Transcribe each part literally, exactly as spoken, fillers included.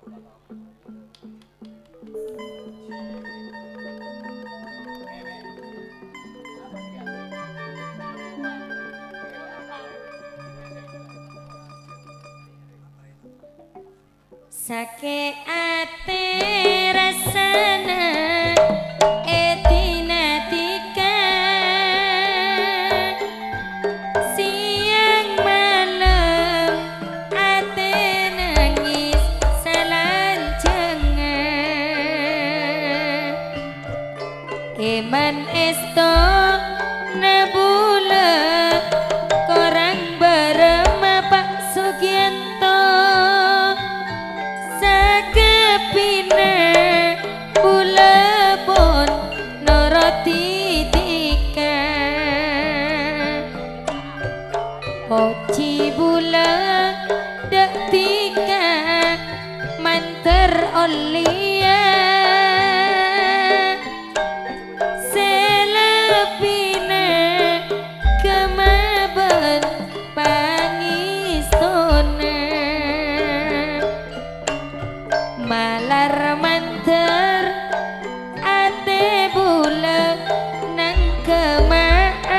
Sake ate rasana etinatika siang malam ate nangis salanjengan eman esto nebula korang bareng Pak Sugianto Poci bulan dek tiga manter olia selepina kemaben pangistona malar manter ate bulan nang kema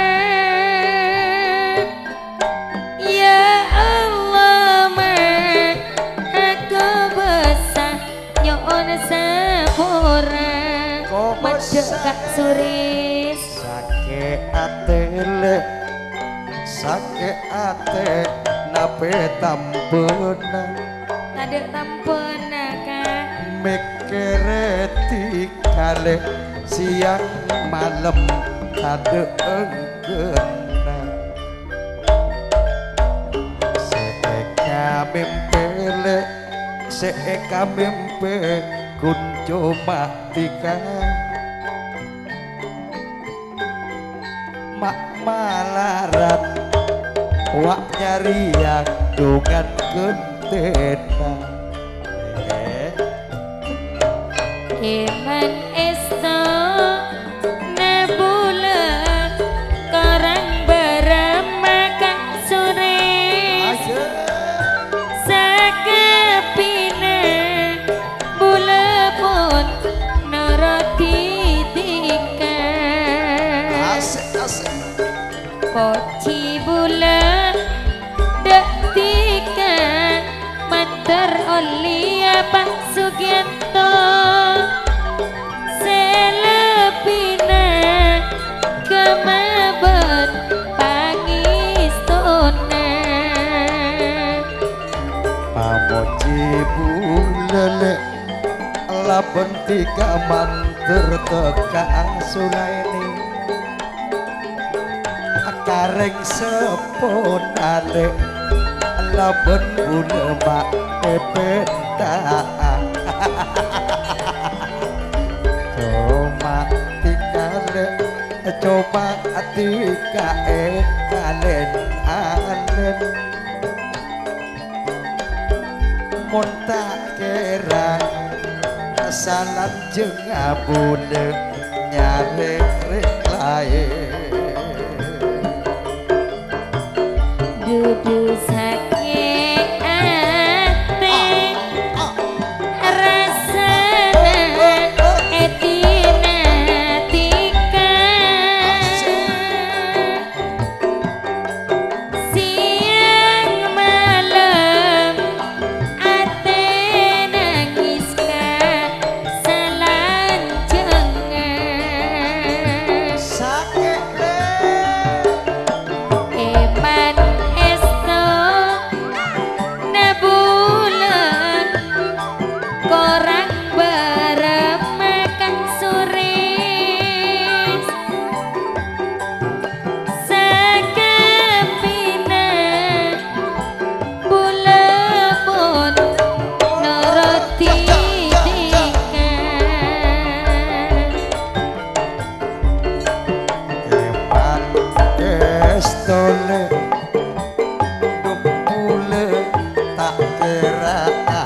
Kak Suris sake ate le sake ate nape tampena tade tampena Kak mikire tikale siang malam tade enggena seeka mimpele seeka mimpe kunco matika mak malaran wak nyari yang dongan kentena eman esto nebula korang berema Kak Suris sakepina bula pun noroti Poci bulan dek tiga manter olia Pak Sugianto selepina kemaben pangistona pamoci bulan laben tiga manter teka sulaini kareng seponane laben bune mak epeta cuma tikale coba tika e kalen alen mun tak kira salam jeung abune nyarek-rek lae dudu sake ate rasana etinatika siang malam ate nangis ka salanjengan sake eman korang berema Kak Suris sakepina bula pun noroti tika eman estole dumpule tak kira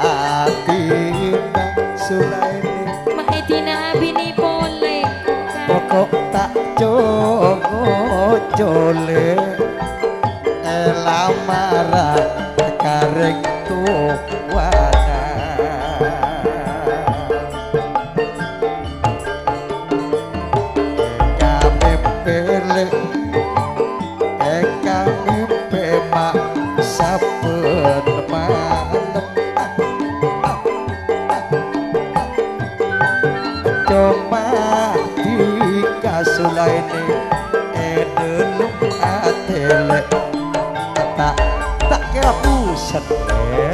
sulaini Mak Edina bini pole pokok tak jongo jole elamara kareng tuwana sulaine edelum atele tak tak kira pusat eh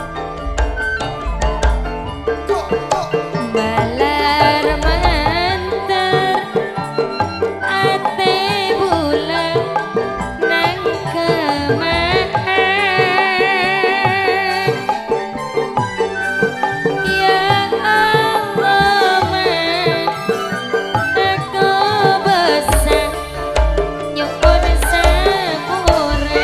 balar mantar ate bulan nang kemaan ya Allah aku besar nyuwun sepura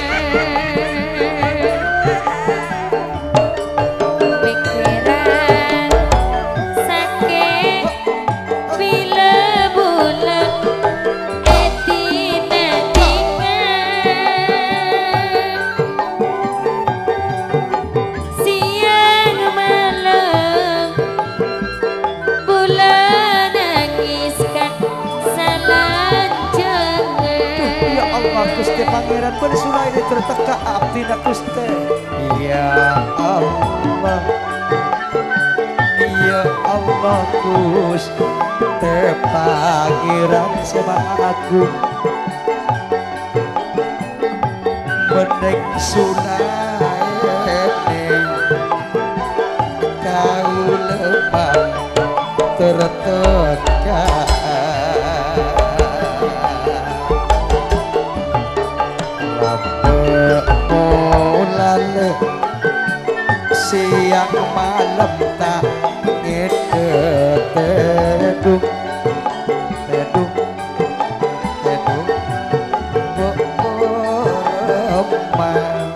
pikiran sakit bila bulan etina siang malam bulan nangiskan salanjangan ya Allah Gusti Pangeran pada sulaine terteka abdina Gusti ya Allah ya Allah Gusti Pangeran Semang Agung mendek sulaine kau lepas terteka mulane siang malam tak ngede tedung tedung tedung beremang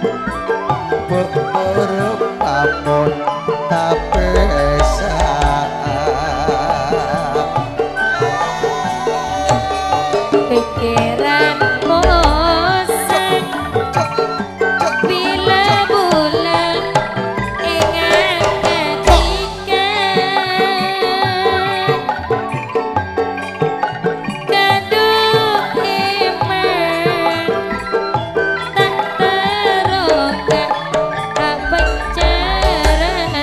beremamon tapi pikiran bosan bila bulan ingat ketika gaduh iman tak teroka apa caranya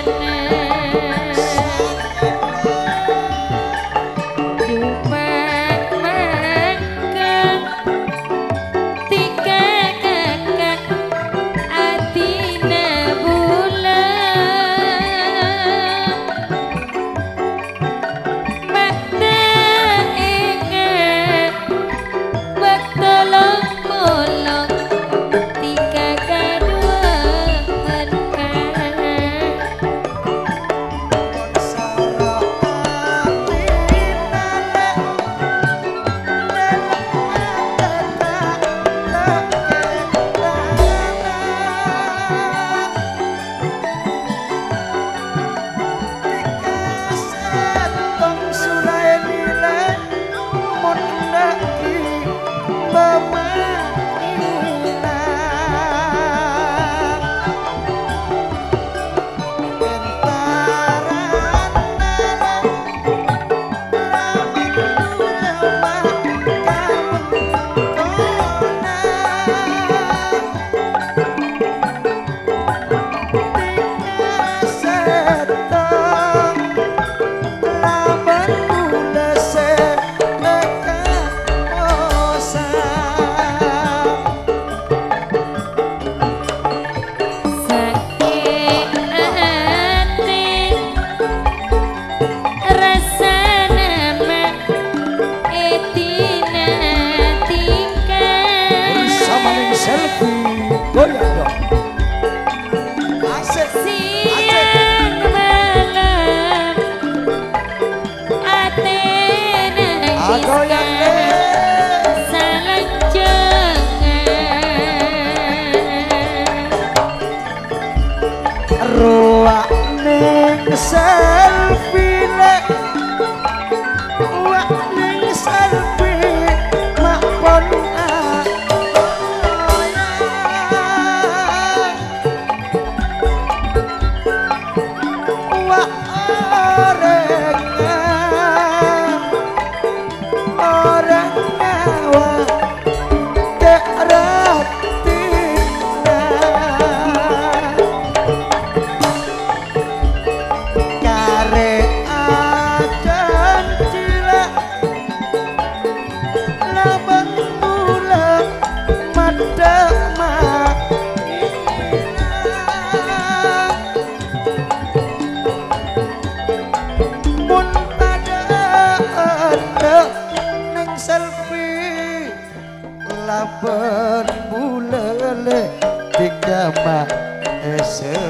cuma makan tiga kakak atina bulan bakta ingat baktolong molong tiga kadua berkah sakit hati rasa nama etina tingkah bersama ning selfie goyang dong asik siang malam ate agoyang nangiskan salanjangan ruak ning selfie lek ruak ning selfie mak pon wak orang orang ngawa daerah tinggal le tiga ma ese